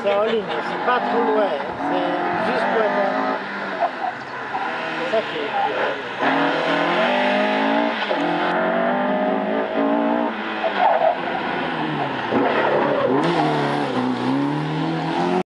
c'est en ligne, c'est pas trop loin, c'est juste pour être... C'est ça qui est...